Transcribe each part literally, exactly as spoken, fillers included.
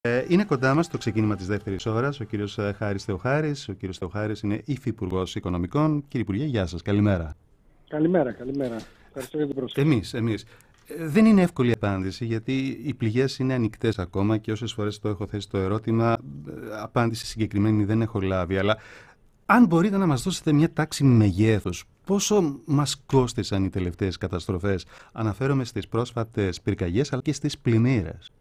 Ε, είναι κοντά μας το ξεκίνημα της δεύτερης ώρας ο κύριος Χάρης Θεοχάρης. Ο κύριος Θεοχάρης είναι υφυπουργός Οικονομικών. Κύριε Υπουργέ, γεια σας. Καλημέρα. Καλημέρα, καλημέρα. Ευχαριστώ για την πρόσκληση. Εμείς, εμείς. Ε, δεν είναι εύκολη η απάντηση, γιατί οι πληγές είναι ανοιχτές ακόμα και όσες φορές το έχω θέσει το ερώτημα, ε, απάντηση συγκεκριμένη δεν έχω λάβει. Αλλά αν μπορείτε να μας δώσετε μια τάξη μεγέθους, πόσο μας κόστησαν οι τελευταίες καταστροφές? Αναφέρομαι στις πρόσφατες πυρκαγιές αλλά και στις πλημμύρες.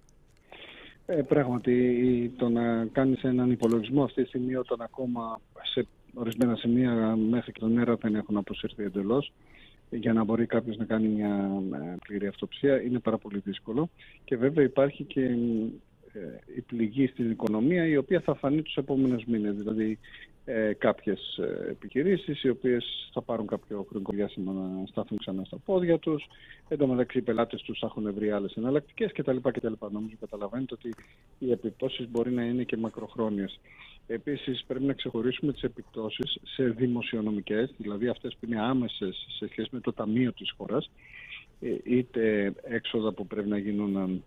Ε, πράγματι, το να κάνεις έναν υπολογισμό αυτή τη στιγμή, όταν ακόμα σε ορισμένα σημεία μέχρι και τα νερά δεν έχουν αποσυρθεί εντελώς, για να μπορεί κάποιος να κάνει μια πλήρη αυτοψία, είναι πάρα πολύ δύσκολο. Και βέβαια υπάρχει και ε, η πληγή στην οικονομία, η οποία θα φανεί τους επόμενους μήνες. Δηλαδή, ε, κάποιες ε, επιχειρήσεις οι οποίες θα πάρουν κάποιο χρονικό διάστημα να στάθουν ξανά στα πόδια τους. Εν τω μεταξύ, οι πελάτες τους θα έχουν βρει άλλες εναλλακτικές κτλ. κτλ. Νομίζω καταλαβαίνετε ότι οι επιπτώσεις μπορεί να είναι και μακροχρόνιες. Επίσης, πρέπει να ξεχωρίσουμε τις επιπτώσεις σε δημοσιονομικές, δηλαδή αυτές που είναι άμεσες σε σχέση με το ταμείο της χώρας, είτε έξοδα που πρέπει να γίνουν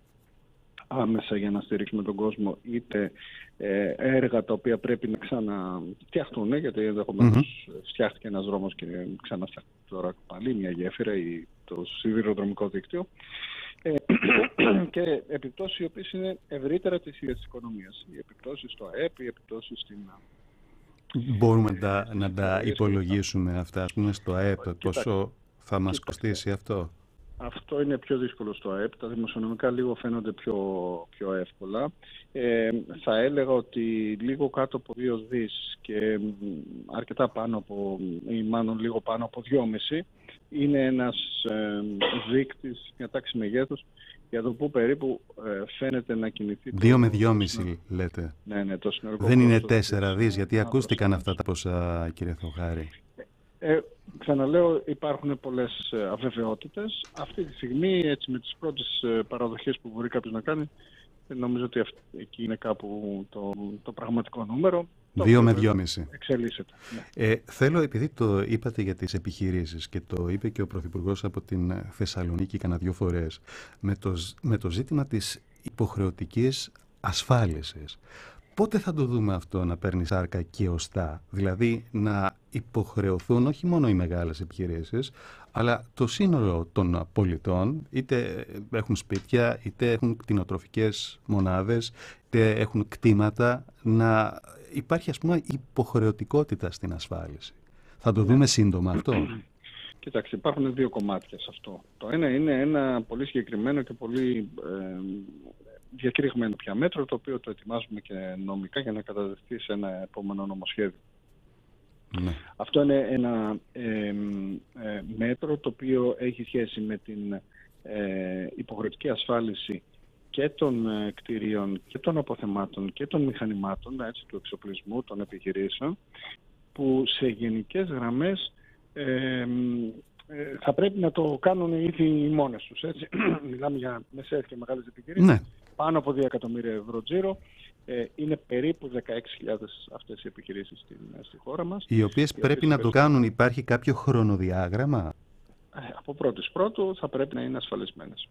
άμεσα για να στηρίξουμε τον κόσμο, είτε ε, έργα τα οποία πρέπει να ξαναφτιαχτούν, γιατί ενδεχομένως mm-hmm. φτιάχτηκε ένας δρόμος και ξαναφτιάχτηκε τώρα πάλι μια γέφυρα ή το σιδηροδρομικό δίκτυο. Ε, και επιπτώσεις οι οποίες είναι ευρύτερα της ίδιας της οικονομίας. Οι επιπτώσεις στο ΑΕΠ, οι επιπτώσεις στην... Μπορούμε ε, τα, να τα υπολογίσουμε αυτά, ας πούμε, στο ΑΕΠ, πόσο θα μας Κοίτα. κοστίσει αυτό? Αυτό είναι πιο δύσκολο στο ΑΕΠ. Τα δημοσιονομικά λίγο φαίνονται πιο, πιο εύκολα. Ε, θα έλεγα ότι λίγο κάτω από δύο δις και αρκετά πάνω από, ή μάλλον λίγο πάνω από δυόμισι, είναι ένας ε, δείκτης, μια τάξη μεγέθους, για το που περίπου ε, φαίνεται να κινηθεί. Δύο με δυόμισι λέτε. Ναι, ναι, το συνολικό. Δεν είναι τέσσερα δις, γιατί ακούστηκαν αυτά τα ποσά, κύριε Θεοχάρη. Ε, ξαναλέω, υπάρχουν πολλές αβεβαιότητες. Αυτή τη στιγμή, έτσι, με τις πρώτες παραδοχές που μπορεί κάποιος να κάνει, νομίζω ότι αυτή, εκεί είναι κάπου το, το πραγματικό νούμερο. Δύο με δυόμισι. Εξελίσσεται. Ναι. Ε, θέλω, επειδή το είπατε για τις επιχειρήσεις και το είπε και ο Πρωθυπουργός από την Θεσσαλονίκη κανένα δυο φορές, με το, με το ζήτημα της υποχρεωτικής ασφάλισης. Πότε θα το δούμε αυτό να παίρνει σάρκα και οστά? Δηλαδή να υποχρεωθούν όχι μόνο οι μεγάλες επιχειρήσεις, αλλά το σύνολο των πολιτών, είτε έχουν σπίτια, είτε έχουν κτηνοτροφικές μονάδες, είτε έχουν κτήματα, να υπάρχει, ας πούμε, υποχρεωτικότητα στην ασφάλιση. Θα το δούμε σύντομα αυτό? Κοιτάξτε, υπάρχουν δύο κομμάτια σε αυτό. Το ένα είναι ένα πολύ συγκεκριμένο και πολύ ε, διακηρυγμένο πια μέτρο, το οποίο το ετοιμάζουμε και νομικά για να καταδεχθεί σε ένα επόμενο νομοσχέδιο. Ναι. Αυτό είναι ένα ε, ε, μέτρο το οποίο έχει σχέση με την ε, υποχρεωτική ασφάλιση και των ε, κτηρίων και των αποθεμάτων και των μηχανημάτων, έτσι, του εξοπλισμού, των επιχειρήσεων, που σε γενικές γραμμές ε, ε, θα πρέπει να το κάνουν ήδη μόνες τους. Έτσι. Μιλάμε για μεσαίες και μεγάλες επιχειρήσεις. Ναι. Πάνω από δύο εκατομμύρια ευρώ τζίρο. Ε, είναι περίπου δεκαέξι χιλιάδες αυτές οι επιχειρήσεις στη, στη χώρα μας. Οι οποίες οι πρέπει οποίες να το κάνουν, υπάρχει κάποιο χρονοδιάγραμμα? Ε, από πρώτης πρώτου θα πρέπει να είναι ασφαλισμένες.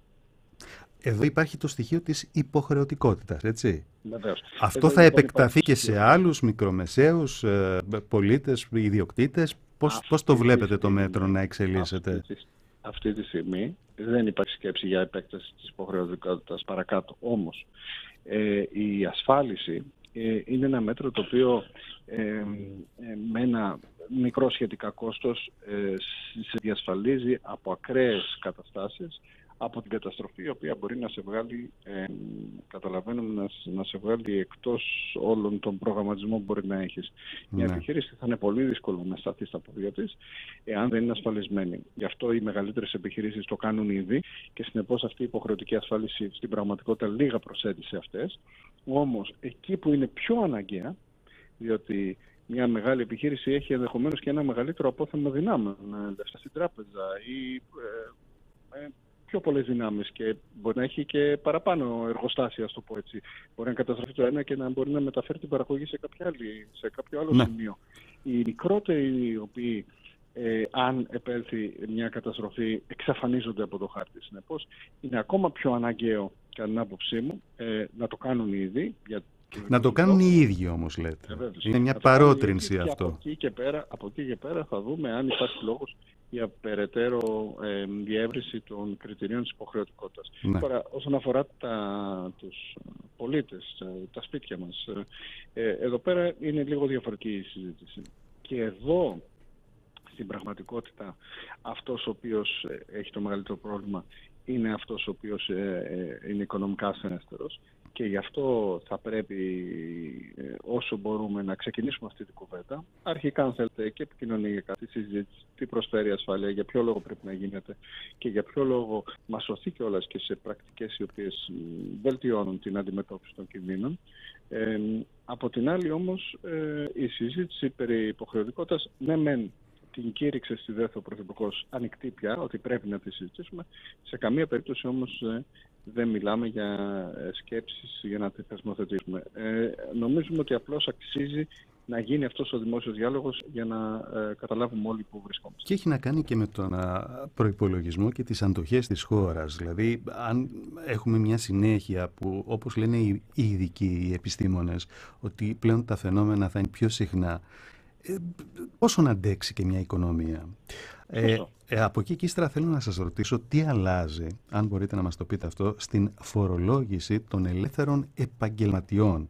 Εδώ υπάρχει το στοιχείο της υποχρεωτικότητας, έτσι. Βεβαίως. Αυτό Εδώ θα λοιπόν επεκταθεί και σε άλλους μικρομεσαίους ε, πολίτες, ιδιοκτήτες. Πώς, πώς το βλέπετε το μέτρο να εξελίσσεται? Αυτή, αυτή τη στιγμή δεν υπάρχει σκέψη για επέκταση της υποχρεωτικότητας παρακάτω. Όμως, Ε, η ασφάλιση ε, είναι ένα μέτρο το οποίο ε, ε, με ένα μικρό σχετικά κόστος ε, σε διασφαλίζει από ακραίες καταστάσεις, από την καταστροφή, η οποία μπορεί να σε βγάλει, ε, καταλαβαίνουμε, να, να σε βγάλει εκτός όλων των προγραμματισμών που μπορεί να έχεις. Ναι. Η επιχείρηση θα είναι πολύ δύσκολο να σταθεί στα πόδια της, εάν δεν είναι ασφαλισμένη. Γι' αυτό οι μεγαλύτερες επιχειρήσεις το κάνουν ήδη και συνεπώς αυτή η υποχρεωτική ασφάλιση στην πραγματικότητα λίγα προσθέτει σε αυτές. Όμως, εκεί που είναι πιο αναγκαία, διότι μια μεγάλη επιχείρηση έχει ενδεχομένως και ένα μεγαλύτερο απόθεμα δυνάμεων, λεφτά στην τράπεζα ή ε, ε, πιο πολλές δυνάμεις, και μπορεί να έχει και παραπάνω εργοστάσια, ας το πω έτσι. Μπορεί να καταστραφεί το ένα και να μπορεί να μεταφέρει την παραγωγή σε, κάποια άλλη, σε κάποιο άλλο ναι. σημείο. Οι μικρότεροι οι οποίοι ε, αν επέλθει μια καταστροφή, εξαφανίζονται από το χάρτη. Συνεπώς, είναι ακόμα πιο αναγκαίο, κατά την άποψή μου, ε, να το κάνουν ήδη. Για να το κάνουν οι ίδιοι όμως, λέτε. Ε, είναι μια παρότρινση αυτό. Και από εκεί και πέρα, από εκεί και πέρα θα δούμε αν υπάρχει λόγος για περαιτέρω ε, διεύρυνση των κριτηρίων της υποχρεωτικότητας. Ναι. Τώρα, όσον αφορά τα, τους πολίτες, τα σπίτια μας, ε, εδώ πέρα είναι λίγο διαφορετική η συζήτηση. Και εδώ, στην πραγματικότητα, αυτός ο οποίος έχει το μεγαλύτερο πρόβλημα είναι αυτός ο οποίος ε, ε, είναι οικονομικά ασθενέστερος. Και γι' αυτό θα πρέπει ε, όσο μπορούμε να ξεκινήσουμε αυτή την κουβέντα. Αρχικά, αν θέλετε, και επικοινωνιακά τη συζήτηση, τι προσφέρει η ασφάλεια, για ποιο λόγο πρέπει να γίνεται και για ποιο λόγο μας σωθεί κιόλας και σε πρακτικές οι οποίες βελτιώνουν την αντιμετώπιση των κινδύνων. Ε, από την άλλη όμως, ε, η συζήτηση περί υποχρεωτικότητας, ναι μεν την κήρυξε στη ΔΕΘ ο Πρωθυπουργός ανοιχτή πια, ότι πρέπει να τη συζητήσουμε, σε καμία περίπτωση όμως ε, δεν μιλάμε για σκέψεις για να τη θεσμοθετήσουμε. Ε, νομίζουμε ότι απλώς αξίζει να γίνει αυτός ο δημόσιος διάλογος για να ε, καταλάβουμε όλοι που βρισκόμαστε. Και έχει να κάνει και με τον προϋπολογισμό και τις αντοχές της χώρας. Δηλαδή, αν έχουμε μια συνέχεια που, όπως λένε οι ειδικοί, οι επιστήμονες, ότι πλέον τα φαινόμενα θα είναι πιο συχνά, ε, πόσο να αντέξει και μια οικονομία. Ε, ε, από εκεί και ύστερα θέλω να σας ρωτήσω τι αλλάζει, αν μπορείτε να μας το πείτε αυτό, στην φορολόγηση των ελεύθερων επαγγελματιών.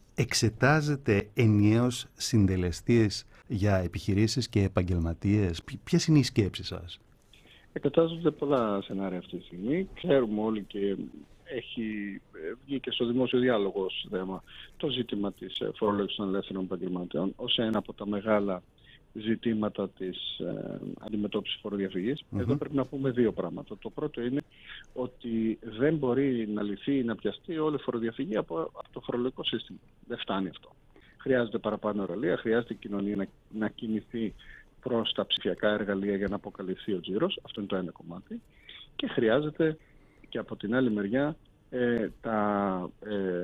Εξετάζεται ενιαίος συντελεστής για επιχειρήσεις και επαγγελματίες? Ποιες είναι οι σκέψεις σας? Εξετάζονται πολλά σενάρια αυτή τη στιγμή. Ξέρουμε όλοι και έχει βγει και στο δημόσιο διάλογο ως θέμα το ζήτημα της φορολόγησης των ελεύθερων επαγγελματιών ως ένα από τα μεγάλα ζητήματα της ε, αντιμετώπισης φοροδιαφυγής. Mm-hmm. Εδώ πρέπει να πούμε δύο πράγματα. Το πρώτο είναι ότι δεν μπορεί να λυθεί ή να πιαστεί όλη η φοροδιαφυγή από, από το φορολογικό σύστημα. Δεν φτάνει αυτό. Χρειάζεται παραπάνω εργαλεία, χρειάζεται η κοινωνία να, να κινηθεί προς τα ψηφιακά εργαλεία για να αποκαλυφθεί ο τζίρος. Αυτό είναι το ένα κομμάτι. Και χρειάζεται και από την άλλη μεριά ε, τα... Ε,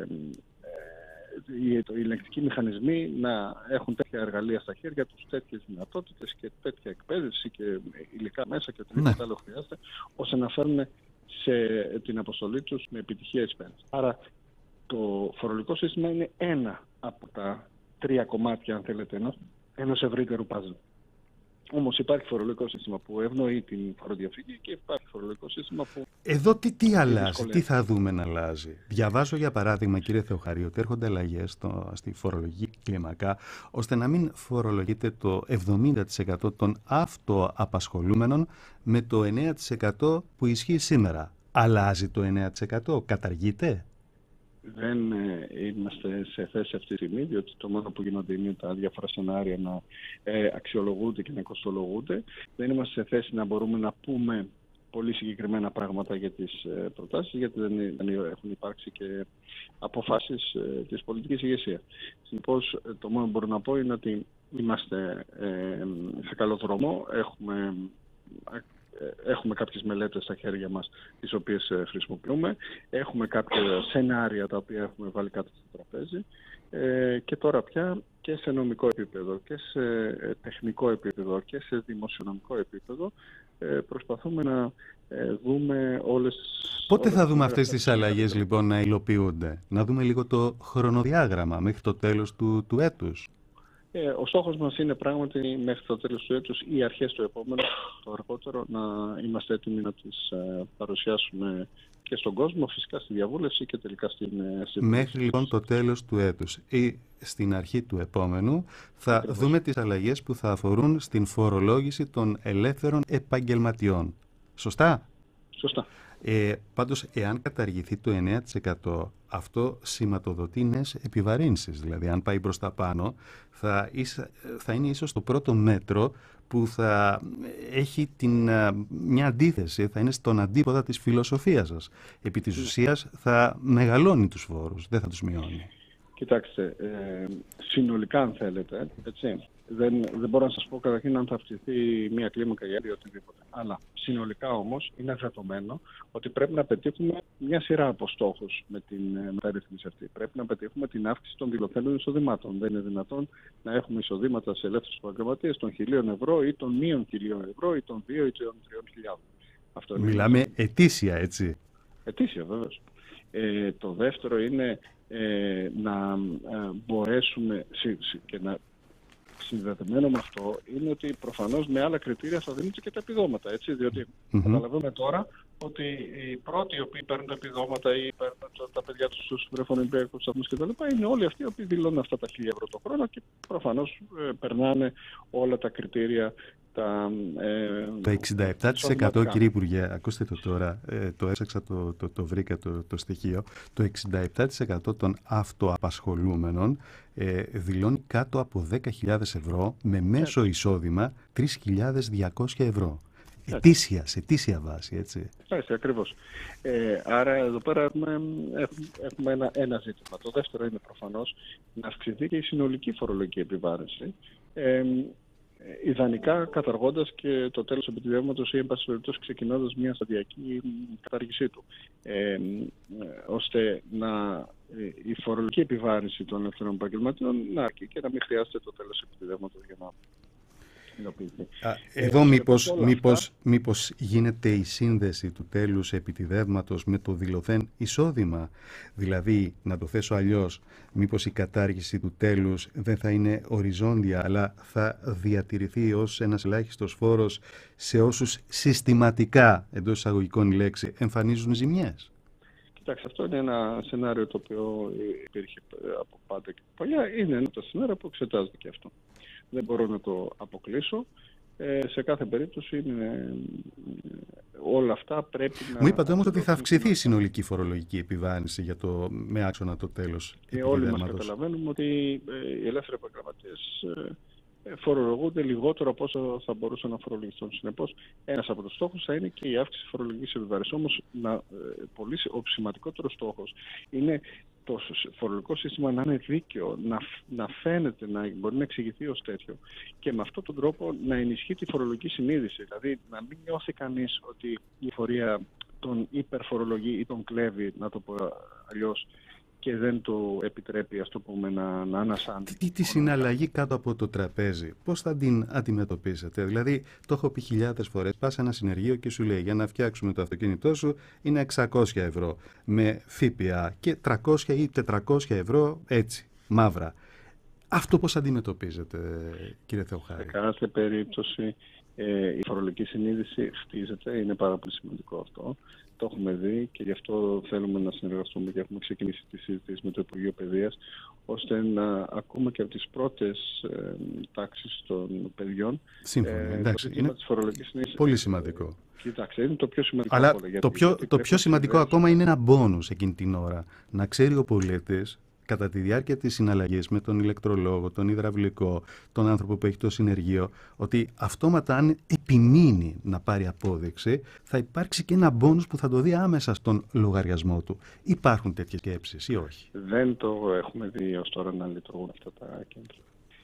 οι ελεγκτικοί μηχανισμοί να έχουν τέτοια εργαλεία στα χέρια τους, τέτοιες δυνατότητες και τέτοια εκπαίδευση και υλικά μέσα και οτιδήποτε άλλο χρειάζεται, ώστε να φέρουν σε την αποστολή τους με επιτυχία εις πέρας. Άρα το φορολογικό σύστημα είναι ένα από τα τρία κομμάτια, αν θέλετε, ενός, ενός ευρύτερου παζλ. Όμως υπάρχει φορολογικό σύστημα που ευνοεί την φοροδιαφυγή και υπάρχει φορολογικό σύστημα που... Εδώ τι, τι αλλάζει, τι θα δούμε να αλλάζει? Διαβάζω για παράδειγμα, κύριε Θεοχαρίου, ότι έρχονται αλλαγές στο, στη φορολογική κλίμακα, ώστε να μην φορολογείται το εβδομήντα τοις εκατό των αυτοαπασχολούμενων με το εννέα τοις εκατό που ισχύει σήμερα. Αλλάζει το εννέα τοις εκατό, καταργείται? Δεν ε, είμαστε σε θέση αυτή τη στιγμή, διότι το μόνο που γίνονται είναι τα διάφορα σενάρια να ε, αξιολογούνται και να κοστολογούνται. Δεν είμαστε σε θέση να μπορούμε να πούμε πολύ συγκεκριμένα πράγματα για τις ε, προτάσεις, γιατί δεν, δεν έχουν υπάρξει και αποφάσεις ε, της πολιτικής ηγεσίας. Συνεπώς, το μόνο που μπορώ να πω είναι ότι είμαστε ε, σε καλό δρόμο. Έχουμε... Έχουμε κάποιες μελέτες στα χέρια μας, τις οποίες χρησιμοποιούμε. Έχουμε κάποια σενάρια τα οποία έχουμε βάλει κάτω στο τραπέζι. Ε, και τώρα πια και σε νομικό επίπεδο και σε τεχνικό επίπεδο και σε δημοσιονομικό επίπεδο ε, προσπαθούμε να ε, δούμε όλες... Πότε όλες θα δούμε αυτές τις αλλαγές λοιπόν να υλοποιούνται? Να δούμε λίγο το χρονοδιάγραμμα μέχρι το τέλος του, του έτους. Ε, ο στόχος μας είναι πράγματι μέχρι το τέλος του έτους ή αρχές του επόμενου, το αργότερο, να είμαστε έτοιμοι να τις ε, παρουσιάσουμε και στον κόσμο, φυσικά στη διαβούλευση και τελικά στην... στην μέχρι λοιπόν το τέλος του έτους ή στην αρχή του επόμενου θα Ακριβώς. δούμε τις αλλαγές που θα αφορούν στην φορολόγηση των ελεύθερων επαγγελματιών. Σωστά? Σωστά. Ε, πάντως, εάν καταργηθεί το εννέα τοις εκατό, αυτό σηματοδοτεί νέες επιβαρύνσεις. Δηλαδή, αν πάει προς τα πάνω, θα, θα είναι ίσως το πρώτο μέτρο που θα έχει την, μια αντίθεση, θα είναι στον αντίποδα της φιλοσοφίας σας. Επί της ουσίας θα μεγαλώνει τους φόρους, δεν θα τους μειώνει. Κοιτάξτε, ε, συνολικά αν θέλετε, έτσι, Δεν, δεν μπορώ να σας πω καταρχήν αν θα αυξηθεί μία κλίμακα ή οτιδήποτε. Αλλά συνολικά όμως είναι δεδομένο ότι πρέπει να πετύχουμε μια σειρά από στόχους με την μεταρρύθμιση αυτή. Πρέπει να πετύχουμε την αύξηση των δηλωθέντων εισοδημάτων. Δεν είναι δυνατόν να έχουμε εισοδήματα σε ελεύθερους επαγγελματίες των χιλίων ευρώ ή των μείων χιλίων ευρώ ή των δύο ή των τριών χιλιάδων. Μιλάμε ετήσια, έτσι. Ετήσια, βέβαιως. Ε, το δεύτερο είναι ε, να ε, μπορέσουμε συ, συ, και να συνδεδεμένο με αυτό είναι ότι προφανώς με άλλα κριτήρια θα δίνονται και τα επιδόματα, έτσι, διότι mm-hmm. καταλαβαίνουμε τώρα ότι οι πρώτοι οι οποίοι παίρνουν τα επιδόματα ή παίρνουν τα παιδιά τους στους βρεφονιμπιακούς σταθμούς κτλ. Είναι όλοι αυτοί οι οποίοι δηλώνουν αυτά τα χίλια ευρώ το χρόνο και προφανώς ε, περνάνε όλα τα κριτήρια. Τα, ε, το εξήντα επτά τοις εκατό, κύριε Υπουργέ, ακούστε το τώρα, ε, το έψαξα, το, το, το βρήκα το, το στοιχείο, το εξήντα επτά τοις εκατό των αυτοαπασχολούμενων ε, δηλώνει κάτω από δέκα χιλιάδες ευρώ με μέσο εισόδημα τρεις χιλιάδες διακόσια ευρώ. Ετήσια, σε ετήσια βάση, έτσι. Έτσι, ακριβώς. Ε, άρα εδώ πέρα έχουμε, έχουμε ένα, ένα ζήτημα. Το δεύτερο είναι προφανώς να αυξηθεί και η συνολική φορολογική επιβάρυνση. Ε, Ιδανικά καταργώντας και το τέλος επιτιδεύματος ή εν πάση περιπτώσει ξεκινώντας μια σταδιακή κατάργησή του. Ε, ώστε να, η φορολογική επιβάρυνση των ελεύθερων επαγγελματιών να αρκεί και να μην χρειάζεται το τέλος επιτιδεύματος για να υλοποιηθεί. Εδώ ε, μήπως, μήπως, αυτά... μήπως γίνεται η σύνδεση του τέλους επιτιδεύματος με το δηλωθέν εισόδημα. Δηλαδή, να το θέσω αλλιώς, μήπως η κατάργηση του τέλους δεν θα είναι οριζόντια, αλλά θα διατηρηθεί ως ένας ελάχιστος φόρος σε όσους συστηματικά, εντός εισαγωγικών η λέξη, εμφανίζουν ζημιές. Κοιτάξτε, αυτό είναι ένα σενάριο το οποίο υπήρχε από πάντα και παλιά. Είναι ένα από τα σενάρια που εξετάζεται και αυτό. Δεν μπορώ να το αποκλείσω. Ε, σε κάθε περίπτωση είναι, όλα αυτά πρέπει να... Μου είπατε όμως ότι θα αυξηθεί η συνολική φορολογική επιβάρυνση για το, με άξονα το τέλος. Και όλοι μας καταλαβαίνουμε ότι οι ελεύθεροι επαγγελματίες φορολογούνται λιγότερο από όσο θα μπορούσαν να φορολογηθούν. Συνεπώς, ένας από τους στόχους θα είναι και η αύξηση της φορολογικής επιβάρυνσης. Όμως, να, πολύ, ο σημαντικότερος στόχος είναι το φορολογικό σύστημα να είναι δίκαιο, να, να φαίνεται, να μπορεί να εξηγηθεί ως τέτοιο και με αυτόν τον τρόπο να ενισχύει τη φορολογική συνείδηση. Δηλαδή, να μην νιώθει κανείς ότι η φορεία τον υπερφορολογεί ή τον κλέβει, να το πω αλλιώς, και δεν το επιτρέπει, ας το πούμε, να, να ανασάνει. Τι τη συναλλαγή κάτω από το τραπέζι, πώς θα την αντιμετωπίσετε? Δηλαδή, το έχω πει χιλιάδες φορές, πας σε ένα συνεργείο και σου λέει για να φτιάξουμε το αυτοκίνητό σου είναι εξακόσια ευρώ με ΦΠΑ και τριακόσια ή τετρακόσια ευρώ έτσι, μαύρα. Αυτό πώς αντιμετωπίζετε, κύριε Θεοχάρη? Σε κάθε περίπτωση ε, η φορολογική συνείδηση χτίζεται, είναι πάρα πολύ σημαντικό αυτό. Το έχουμε δει και γι' αυτό θέλουμε να συνεργαστούμε και έχουμε ξεκινήσει τη συζήτηση με το Υπουργείο Παιδείας, ώστε να ακούμε και από τις πρώτες ε, τάξεις των παιδιών. Σύμφωνα, ε, εντάξει, το είναι της φορολογικής συνείδησης. Πολύ σημαντικό. Κοιτάξτε, είναι το πιο σημαντικό. Αλλά όλο, γιατί, το πιο, γιατί το πιο σημαντικό ακόμα είναι ένα μπόνους εκείνη την ώρα. Να ξέρει ο πολίτης κατά τη διάρκεια της συναλλαγής με τον ηλεκτρολόγο, τον υδραυλικό, τον άνθρωπο που έχει το συνεργείο, ότι αυτόματα αν επιμείνει να πάρει απόδειξη, θα υπάρξει και ένα μπόνους που θα το δει άμεσα στον λογαριασμό του. Υπάρχουν τέτοιες σκέψεις ή όχι? Δεν το έχουμε δει ως τώρα να λειτουργούν αυτά τα κέντρα.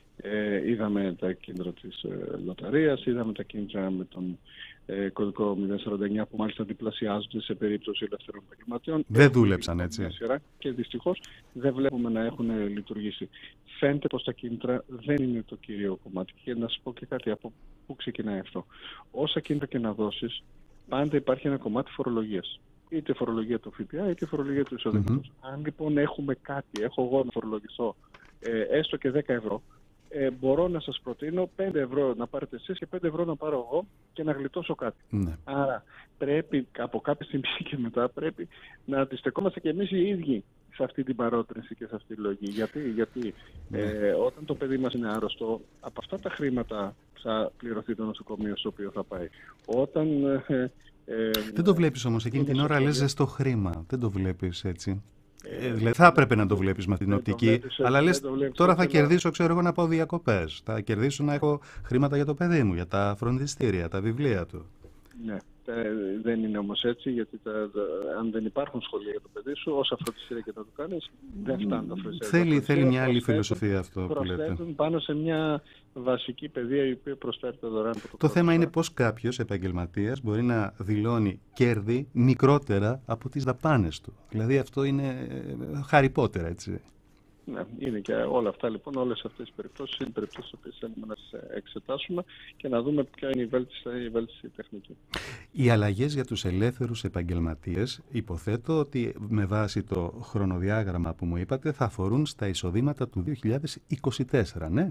Ε, είδαμε τα κίνητρα της ε, λοταρίας, είδαμε τα κίνητρα με τον ε, κωδικό μηδέν σαράντα εννιά που μάλιστα διπλασιάζονται σε περίπτωση ελεύθερων επαγγελματιών. Δεν δούλεψαν έτσι. Και δυστυχώς δεν βλέπουμε να έχουν λειτουργήσει. Φαίνεται πως τα κίνητρα δεν είναι το κύριο κομμάτι. Και να σας πω και κάτι από πού ξεκινάει αυτό. Όσα κίνητρα και να δώσεις, πάντα υπάρχει ένα κομμάτι φορολογίας. Είτε φορολογία του ΦΠΑ είτε φορολογία του εισοδήματος. Mm-hmm. Αν λοιπόν έχουμε κάτι, έχω εγώ να φορολογηθώ ε, έστω και δέκα ευρώ, Ε, μπορώ να σας προτείνω πέντε ευρώ να πάρετε εσείς και πέντε ευρώ να πάρω εγώ και να γλιτώσω κάτι. Ναι. Άρα πρέπει από κάποια στιγμή και μετά πρέπει να αντιστεκόμαστε και εμείς οι ίδιοι σε αυτή την παρότρινση και σε αυτή τη λογική. Γιατί, γιατί ναι. ε, όταν το παιδί μας είναι άρρωστο, από αυτά τα χρήματα θα πληρωθεί το νοσοκομείο στο οποίο θα πάει. Όταν... Ε, ε, δεν το βλέπεις όμως εκείνη την ώρα, λες στο χρήμα. Δεν το βλέπεις έτσι. Ε, δηλαδή θα έπρεπε να το βλέπεις με την οπτική, βλέπεις, αλλά λες τώρα θα κερδίσω, ξέρω εγώ, να πάω διακοπές. Θα κερδίσω να έχω χρήματα για το παιδί μου, για τα φροντιστήρια, τα βιβλία του. Ναι, Ε, δεν είναι όμως έτσι, γιατί τα, τα, αν δεν υπάρχουν σχολεία για το παιδί σου, όσα φροντιστήρια και θα το κάνεις, δεν φτάνουν τα φροντιστήρια. Θέλει, θέλει μια άλλη προσθέτουν, φιλοσοφία αυτό που λέτε. Προσθέτουν πάνω σε μια βασική παιδεία η οποία προσφέρεται δωρεάν. Το, το θέμα είναι πώς κάποιος επαγγελματίας μπορεί να δηλώνει κέρδη μικρότερα από τις δαπάνες του. Δηλαδή αυτό είναι χαριπότερα, έτσι. Ναι, είναι και όλα αυτά λοιπόν, όλες αυτές τις περιπτώσεις είναι περιπτώσεις που θέλουμε να τις εξετάσουμε και να δούμε ποια είναι η βέλτιστη, η βέλτιστη τεχνική. Οι αλλαγές για τους ελεύθερους επαγγελματίες, υποθέτω ότι με βάση το χρονοδιάγραμμα που μου είπατε, θα αφορούν στα εισοδήματα του δύο χιλιάδες είκοσι τέσσερα, ναι?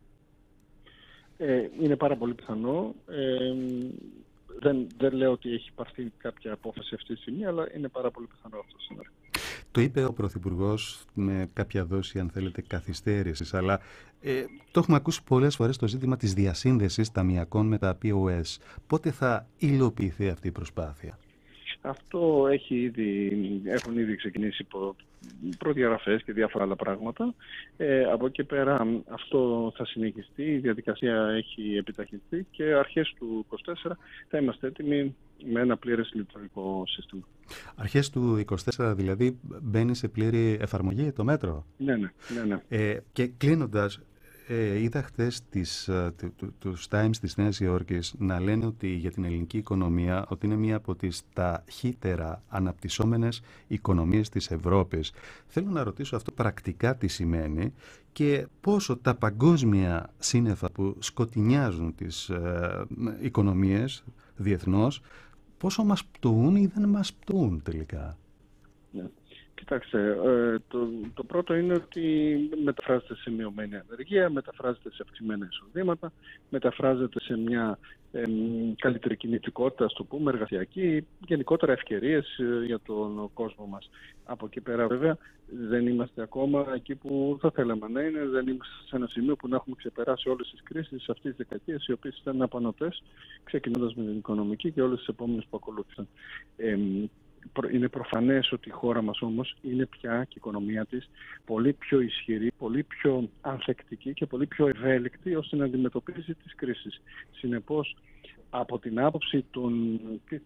Ε, είναι πάρα πολύ πιθανό. Ε, δεν, δεν λέω ότι έχει πάρθει κάποια απόφαση αυτή τη στιγμή, αλλά είναι πάρα πολύ πιθανό αυτό σήμερα. Το είπε ο Πρωθυπουργός με κάποια δόση, αν θέλετε, καθυστέρησης, αλλά ε, το έχουμε ακούσει πολλές φορές το ζήτημα της διασύνδεσης ταμειακών με τα πι ο ες. Πότε θα υλοποιηθεί αυτή η προσπάθεια? Αυτό έχει ήδη, έχουν ήδη ξεκινήσει προ, προδιαγραφές και διάφορα άλλα πράγματα. Ε, από εκεί πέρα αυτό θα συνεχιστεί, η διαδικασία έχει επιταχυνθεί και αρχές του είκοσι τέσσερα θα είμαστε έτοιμοι με ένα πλήρες λειτουργικό σύστημα. Αρχές του είκοσι τέσσερα δηλαδή μπαίνει σε πλήρη εφαρμογή το μέτρο. Ναι, ναι, ναι, ναι. Ε, και κλείνοντας, Ε, είδα χτες τις, του, τους Times της Νέας Υόρκης να λένε ότι για την ελληνική οικονομία ότι είναι μία από τις ταχύτερα αναπτυσσόμενες οικονομίες της Ευρώπης. Θέλω να ρωτήσω αυτό πρακτικά τι σημαίνει και πόσο τα παγκόσμια σύννεφα που σκοτεινιάζουν τις ε, οικονομίες διεθνώς, πόσο μας πτωούν ή δεν μας πτωούν τελικά. Ναι. Κοιτάξτε, ε, το, το πρώτο είναι ότι μεταφράζεται σε μειωμένη ανεργία, μεταφράζεται σε αυξημένα εισοδήματα, μεταφράζεται σε μια ε, καλύτερη κινητικότητα, στο πούμε, εργασιακή, γενικότερα ευκαιρίες ε, για τον κόσμο μας. Από εκεί πέρα βέβαια δεν είμαστε ακόμα εκεί που θα θέλαμε να είναι, δεν είμαστε σε ένα σημείο που να έχουμε ξεπεράσει όλες τις κρίσεις αυτής της δεκαετίας, οι οποίες ήταν απανωτές, ξεκινώντας με την οικονομική και όλες τις επόμενες που ακολούθησαν. Ε, Είναι προφανές ότι η χώρα μας όμως είναι πια και η οικονομία της πολύ πιο ισχυρή, πολύ πιο ανθεκτική και πολύ πιο ευέλικτη ώστε να αντιμετωπίζει τις κρίσεις. Συνεπώς, από την άποψη των,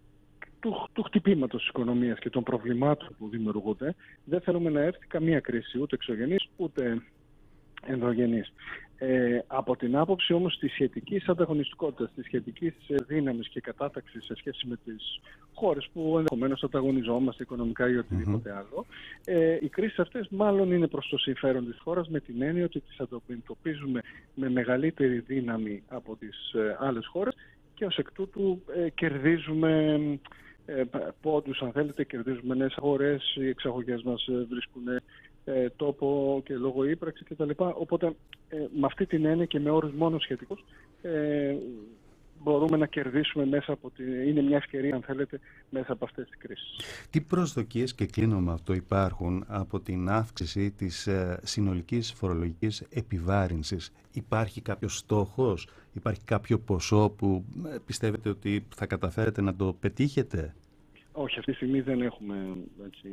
του, του χτυπήματος της οικονομίας και των προβλημάτων που δημιουργούνται, δεν θέλουμε να έρθει καμία κρίση, ούτε εξωγενής ούτε ενδογενής. Ε, από την άποψη όμως της σχετικής ανταγωνιστικότητας, της σχετικής δύναμης και κατάταξης σε σχέση με τις χώρες που ενδεχομένως ανταγωνιζόμαστε οικονομικά ή οτιδήποτε mm-hmm. άλλο, ε, οι κρίσεις αυτές μάλλον είναι προς το συμφέρον της χώρας με την έννοια ότι τις αντιμετωπίζουμε με μεγαλύτερη δύναμη από τις ε, άλλες χώρες και ως εκ τούτου ε, κερδίζουμε ε, πόντους, αν θέλετε, κερδίζουμε νέες αγορές, οι εξαγωγές μας ε, βρίσκουν ε, τόπο και λόγω ύπραξη κτλ. Οπότε ε, με αυτή την έννοια και με όρους μόνο σχετικούς ε, μπορούμε να κερδίσουμε μέσα από την... είναι μια ευκαιρία, αν θέλετε, μέσα από αυτές τις κρίσεις. Τι προσδοκίες, και κλείνω με αυτό, υπάρχουν από την αύξηση της ε, συνολικής φορολογικής επιβάρυνσης? Υπάρχει κάποιος στόχος, υπάρχει κάποιο ποσό που ε, πιστεύετε ότι θα καταφέρετε να το πετύχετε? Όχι, αυτή τη στιγμή δεν έχουμε έτσι,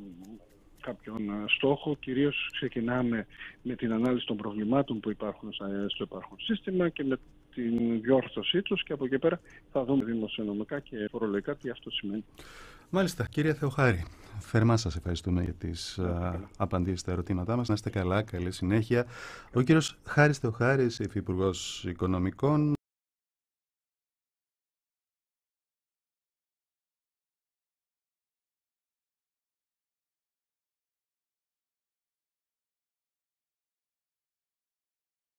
κάποιον στόχο. Κυρίως ξεκινάμε με την ανάλυση των προβλημάτων που υπάρχουν στο υπάρχον σύστημα και με την διόρθωσή τους και από εκεί πέρα θα δούμε δημοσιονομικά και φορολογικά τι αυτό σημαίνει. Μάλιστα, κύριε Θεοχάρη, θερμά σας ευχαριστούμε για τις α, απαντήσεις στα ερωτήματά μας. Να είστε καλά, καλή συνέχεια. Ο κύριος Χάρης Θεοχάρης, Υφυπουργός Οικονομικών.